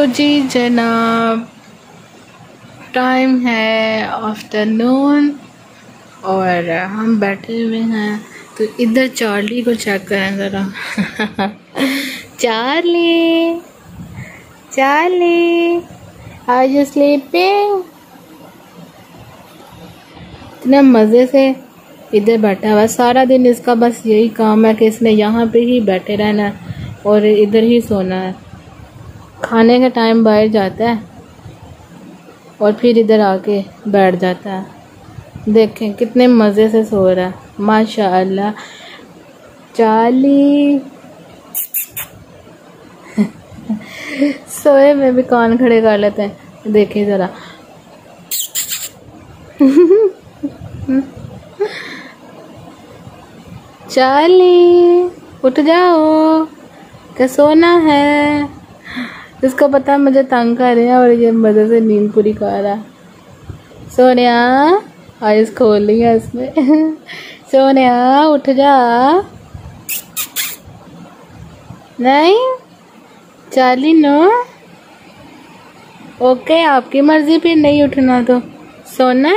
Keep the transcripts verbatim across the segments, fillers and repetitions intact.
तो जी जनाब, टाइम है आफ्टरनून और हम बैठे हुए हैं। तो इधर चार्ली को चेक करें ज़रा। Charlie, Charlie, are you sleeping? इतने मज़े से इधर बैठा हुआ, सारा दिन इसका बस यही काम है कि इसने यहाँ पे ही बैठे रहना है और इधर ही सोना है। खाने के टाइम बाहर जाता है और फिर इधर आके बैठ जाता है। देखें कितने मज़े से सो रहा है, माशाअल्लाह। चार्ली सोए में भी कान खड़े कर लेते हैं, देखें ज़रा। चार्ली उठ जाओ, क्या सोना है? इसको पता है मुझे तंग कर रहे हैं और ये मज़े से नींद पूरी कर रहा है। सोनिया, आइस खोल ली है इसने। सोनिया उठ जा। नहीं चार्ली, नो। ओके, आपकी मर्जी, फिर नहीं उठना तो सोना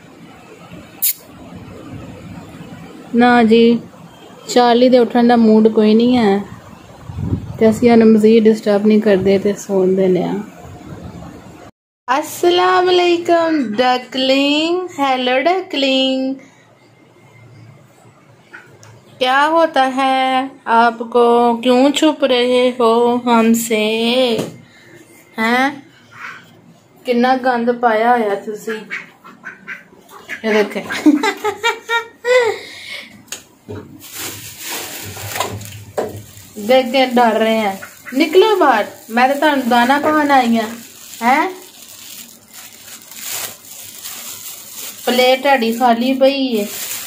ना जी। चार्ली दे उठने का मूड कोई नहीं है, कैसी मज़ीद डिस्टर्ब नहीं कर देते, सोन देने। अस्सलाम वालेकुम डकलिंग। हेलो डकलिंग, क्या होता है आपको? क्यों छुप रहे हो हमसे? हैं, कितना गंद पाया होया तुसी। ये देखे। देख के डर रहे हैं, निकलो बाहर। मैं तो तुहानू दाना पान आई हैं। हैं, प्लेट ढाडी खाली पई है।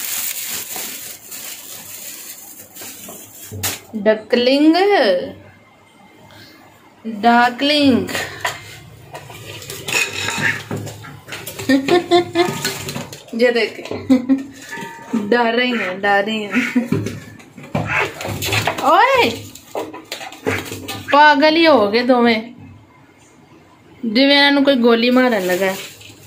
Duckling, darkling. ये देख, डर रही हैं, डर रही हैं। ओए पागल ही हो गए दोवें, जिवें इन्होंने कोई गोली मारन लगा है।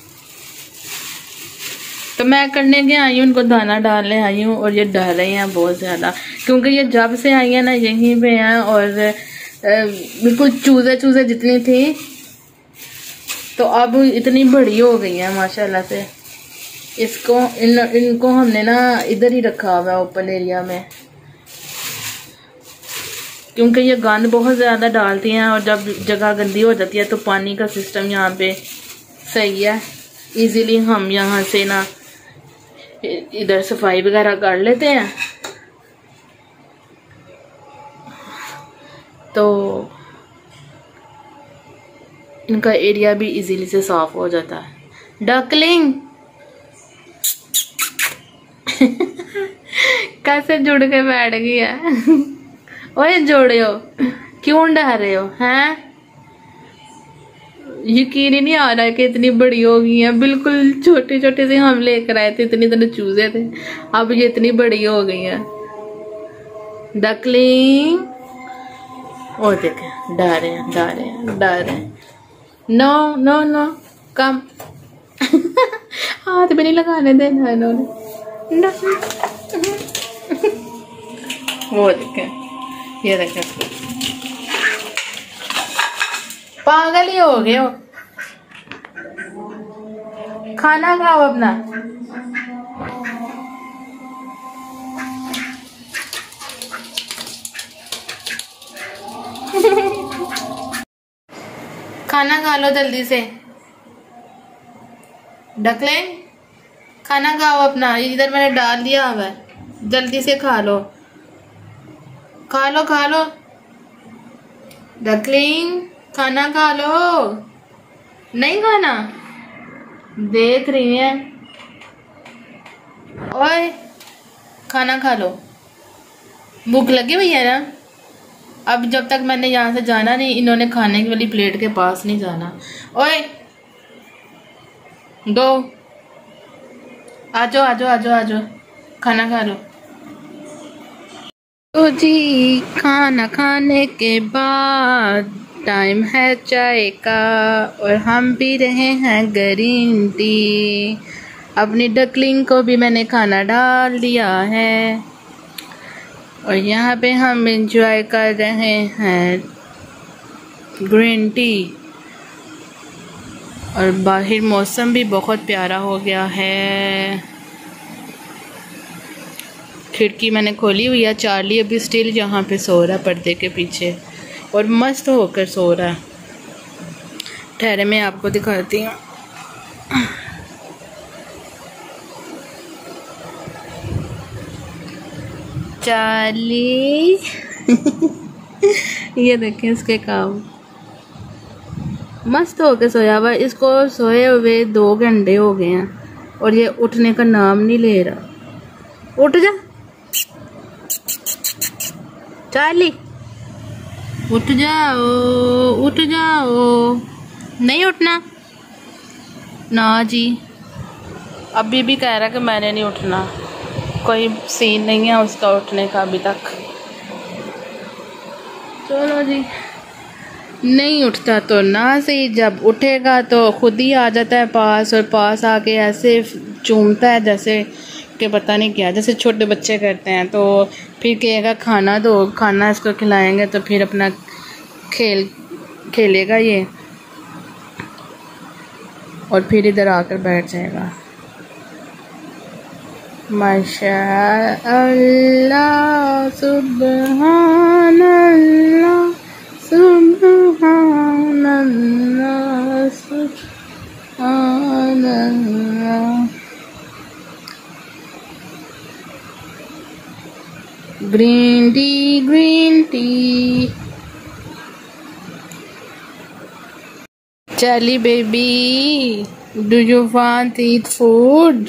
तो मैं करने के आई हूँ, उनको दाना डालने आई हूँ और ये डर रहे हैं बहुत ज़्यादा, क्योंकि ये जब से आई है ना यहीं पे हैं और बिल्कुल चूजे चूजे जितनी थी तो अब इतनी बड़ी हो गई है माशाल्लाह से। इसको इन इनको हमने ना इधर ही रखा हुआ है ओपन एरिया में, क्योंकि ये गंद बहुत ज़्यादा डालती हैं और जब जगह गंदी हो जाती है तो पानी का सिस्टम यहाँ पे सही है, इजीली हम यहाँ से ना इधर सफाई वगैरह कर लेते हैं, तो इनका एरिया भी इजीली से साफ हो जाता है। डकलिंग कैसे जुड़ के बैठ गई है। ओए जोड़े हो, क्यों डर रहे हो? हैं, यकीन ही नहीं आ रहा है कि इतनी बड़ी हो गई है। बिल्कुल छोटे छोटे से हम लेकर आए थे, इतने इतने चूजे थे, अब ये इतनी बड़ी हो गई है। डकलिंग, ओ देखे डर रहे हैं, डर रहे हैं, डर रहे हैं। No no no, come. हाथ भी नहीं लगाने देना इन्होंने। वो देखे, ये देखे, पागल ही हो गए हो। खाना खाओ अपना। खाना खा लो जल्दी से। डकलिंग खाना खाओ अपना, इधर मैंने डाल दिया हुआ है, जल्दी से खा लो, खा लो खा लो। डकलिंग खाना खा लो। नहीं खाना, देख रही है। ओए खाना खा लो, भूख लगी हुई है ना। अब जब तक मैंने यहाँ से जाना नहीं, इन्होंने खाने की वाली प्लेट के पास नहीं जाना। ओए दो, आजो आजो आजो आजो, खाना खा लो। तो जी खाना खाने के बाद टाइम है चाय का और हम पी रहे हैं ग्रीन टी। अपनी डकलिंग को भी मैंने खाना डाल दिया है और यहाँ पे हम एंजॉय कर रहे हैं ग्रीन टी। और बाहर मौसम भी बहुत प्यारा हो गया है। खिड़की मैंने खोली हुई है। चार्ली अभी स्टिल यहाँ पे सो रहा है पर्दे के पीछे और मस्त होकर सो रहा है। ठहरे मैं आपको दिखाती हूँ। चार्ली ये देखें इसके काम, मस्त होके सोया हुआ। इसको सोए हुए दो घंटे हो गए हैं और ये उठने का नाम नहीं ले रहा। उठ जा चार्ली, उठ जाओ उठ जाओ। नहीं उठना ना जी। अभी भी कह रहा कि मैंने नहीं उठना। कोई सीन नहीं है उसका उठने का अभी तक। चलो जी, नहीं उठता तो ना सही, जब उठेगा तो खुद ही आ जाता है पास और पास आके ऐसे चूमता है जैसे कि पता नहीं क्या, जैसे छोटे बच्चे करते हैं। तो फिर कहेगा खाना दो, खाना इसको खिलाएंगे तो फिर अपना खेल खेलेगा ये और फिर इधर आकर बैठ जाएगा। माशाअल्लाह सुबहान अल्लाह सुबहान अल्लाह सुबहान अल्लाह। Green tea green tea. Charlie baby, do you want eat food?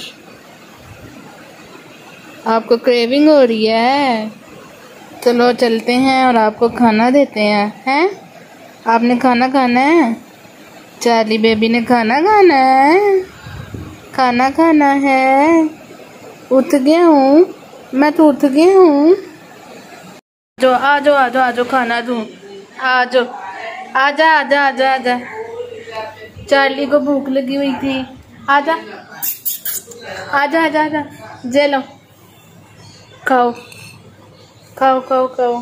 आपको क्रेविंग हो रही है? चलो चलते हैं और आपको खाना देते हैं। हैं? आपने खाना खाना है? चार्ली बेबी ने खाना खाना है? खाना खाना है? उठ गया हूँ मैं तो, उठ गया हूँ। जो आ जाओ आ जाओ आ जाओ, खाना दूँ। आ जाओ, आजा आजा आजा आजा। चार्ली को भूख लगी हुई थी। आजा आजा आजा आजा। जे लो, खाओ खाओ खाओ खाओ।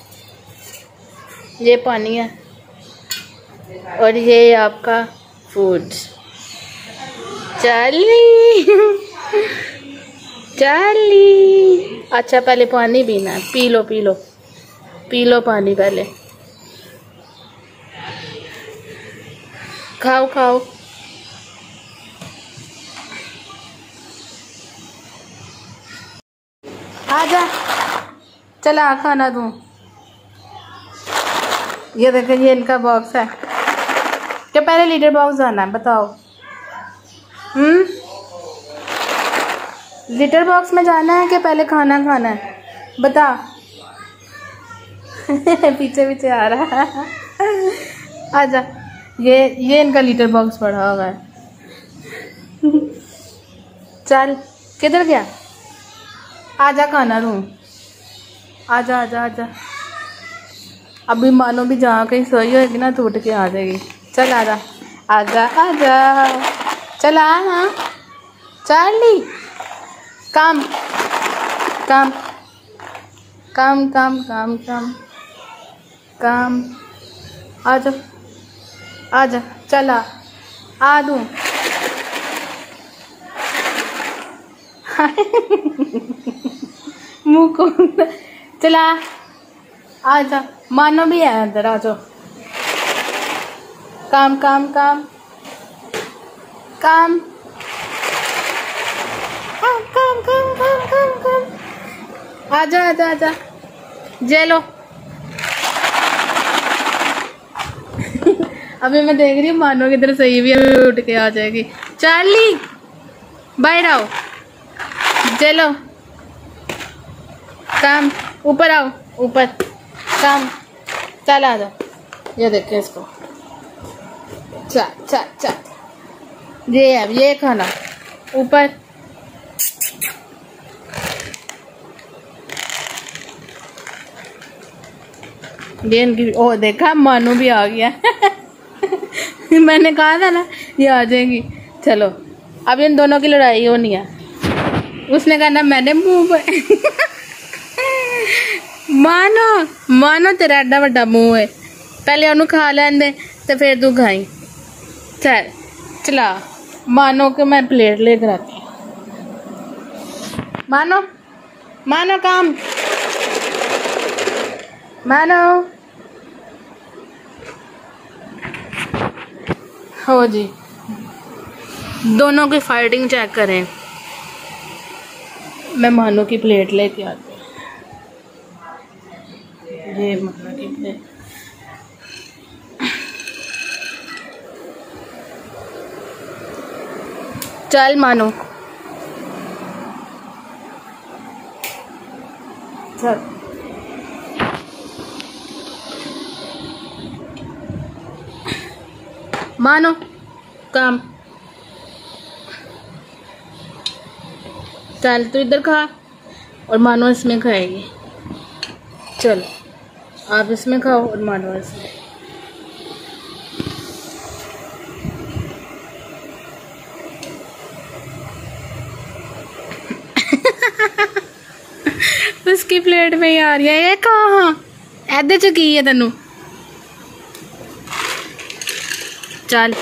ये पानी है और ये आपका फूड। चार्ली चार्ली, अच्छा पहले पानी पीना, पी लो पी लो पी लो पानी पहले। खाओ खाओ। आजा, चला खाना दूँ। ये देखो ये इनका बॉक्स है। क्या पहले लीटर बॉक्स जाना है? बताओ। हम्म लिटर बॉक्स में जाना है कि पहले खाना खाना है? बता। पीछे पीछे आ रहा है। आजा, ये ये इनका लीटर बॉक्स पड़ा हुआ है। चल, किधर गया? आजा खाना दूँ। आजा आजा आजा। अभी मानो भी जहाँ कहीं सोई होगी ना तो उठ के आ जाएगी। चल आजा आजा आजा। चल आ हाँ। चार्ली, काम काम काम काम काम काम काम। आजा आजा, चला आ दूँ। मुँह को चला। आजा, मानो भी है अंदर। आ जाओ। काम काम काम काम काम काम काम काम काम काम। आजा आजा आजा। जे लो। अभी मैं देख रही हूँ मानो की तरह सही भी अभी उठ के आ जाएगी। चार्ली, बाहर आओ। जे लो। काम, ऊपर आओ ऊपर। काम, चल आ जाओ। ये देखे इसको। चल चल चल। ये अब ये खाना ऊपर। ये इनकी, ओ देखा मानो भी आ गया मैंने कहा था ना ये आ जाएगी। चलो अब इन दोनों की लड़ाई होनी है। उसने कहा ना मैंने मुंह पे मानो मानो तेरा एडा वड्डा मुंह है, पहले उन्होंने खा लें दे तो फिर तू खाई। चल चला मानो के मैं प्लेट लेकर आती हूँ। मानो मानो काम मानो हो जी। दोनों की फाइटिंग चेक करें। मैं मानो की प्लेट लेके आती हूँ। ये मानो की प्लेट। चल मानो चल। मानो काम। चल तू इधर खा और मानो इसमें खाएगी। चलो आप इसमें खाओ और मानो इसमें। उसकी प्लेट में ही आ रही है। ये कहाँ ऐदे च की है तेनू। चल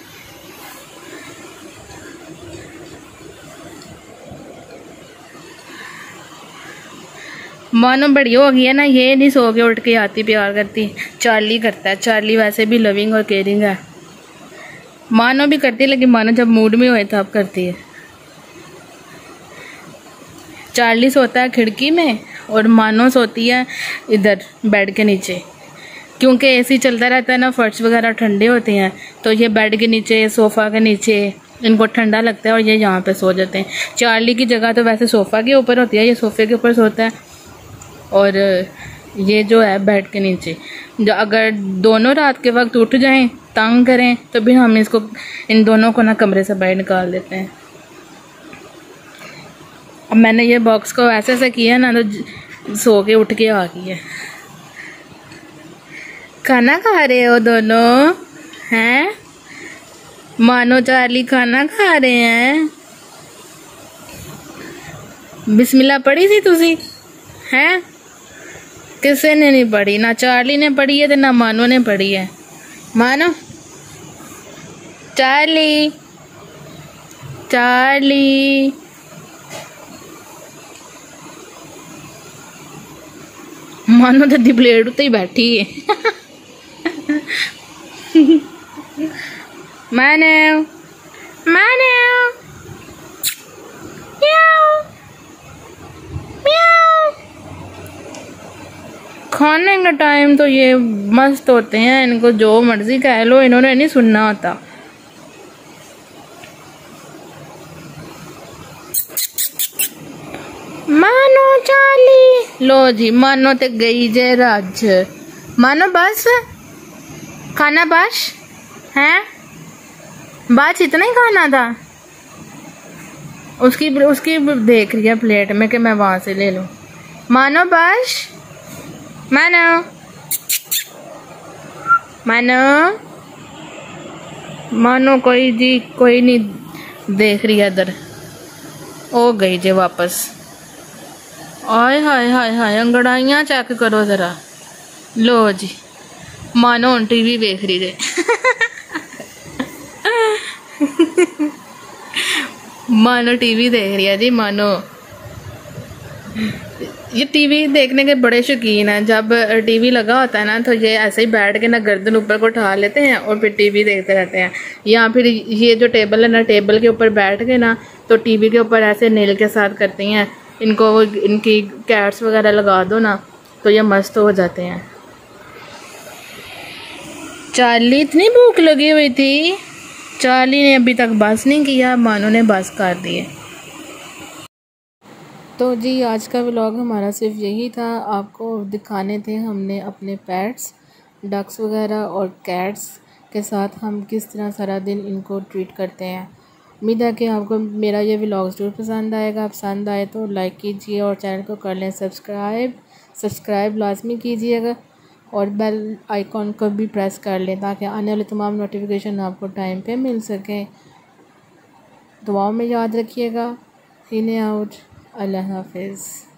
मानो बड़ी हो गई है ना, ये नहीं सो के उठ के आती प्यार करती। चार्ली करता है, चार्ली वैसे भी लविंग और केयरिंग है। मानो भी करती है लेकिन मानो जब मूड में होए तब करती है। चार्ली सोता है खिड़की में और मानो सोती है इधर बेड के नीचे, क्योंकि एसी चलता रहता है ना, फर्श वगैरह ठंडे होते हैं तो ये बेड के नीचे सोफ़ा के नीचे इनको ठंडा लगता है और ये यहाँ पे सो जाते हैं। चार्ली की जगह तो वैसे सोफ़ा के ऊपर होती है, ये सोफ़े के ऊपर सोता है और ये जो है बेड के नीचे। जो अगर दोनों रात के वक्त उठ जाएं तंग करें तो भी हम इसको इन दोनों को ना कमरे से बाहर निकाल देते हैं। अब मैंने ये बॉक्स को ऐसे ऐसे किया ना तो सो के उठ के आ गई है। खाना खा रहे हो दोनों हैं? मानो चार्ली खाना खा रहे हैं। बिस्मिल्लाह पढ़ी थी तुसी हैं? किसी ने नहीं पढ़ी, ना चार्ली ने पढ़ी है तो ना मानो ने पढ़ी है। मानो चार्ली चार्ली मानो तो प्लेट उत्ते ही बैठी है मानो मानो म्याऊ म्याऊ। खाने का टाइम तो ये मस्त होते हैं, इनको जो मर्जी कह लो इन्होंने नहीं सुनना होता। मानो चार्ली लो जी, मानो ते गई जे राज। मानो बस खाना बस है, बस इतना ही खाना था। उसकी उसकी देख रही है प्लेट में कि मैं वहां से ले लूं। मानो बस मानो मानो मानो कोई जी कोई नहीं देख रही है इधर, ओ गई जे वापस। आय हाय हाय हाय अंगड़ाइयाँ चेक करो जरा। लो जी मानो हुण टीवी देख रही है मानो टीवी देख रही है जी। मानो ये टीवी देखने के बड़े शौकीन हैं। जब टीवी लगा होता है ना तो ये ऐसे ही बैठ के ना गर्दन ऊपर को उठा लेते हैं और फिर टीवी देखते रहते हैं। या फिर ये जो टेबल है ना, टेबल के ऊपर बैठ के ना तो टीवी के ऊपर ऐसे नेल के साथ करती हैं। इनको इनकी कैट्स वगैरह लगा दो ना तो ये मस्त हो जाते हैं। चार्ली इतनी भूख लगी हुई थी, चार्ली ने अभी तक बस नहीं किया, मानो ने बस कर दिए। तो जी आज का व्लॉग हमारा सिर्फ यही था, आपको दिखाने थे हमने अपने पेट्स डक्स वगैरह और कैट्स के साथ हम किस तरह सारा दिन इनको ट्रीट करते हैं। उम्मीद है कि आपको मेरा ये व्लॉग ज़रूर पसंद आएगा। पसंद आए तो लाइक कीजिए और चैनल को कर लें सब्सक्राइब। सब्सक्राइब लाजमी कीजिएगा और बेल आइकॉन को भी प्रेस कर लें ताकि आने वाले तमाम नोटिफिकेशन आपको टाइम पे मिल सकें। दुआओं में याद रखिएगा। In out. अल्लाह हाफिज़।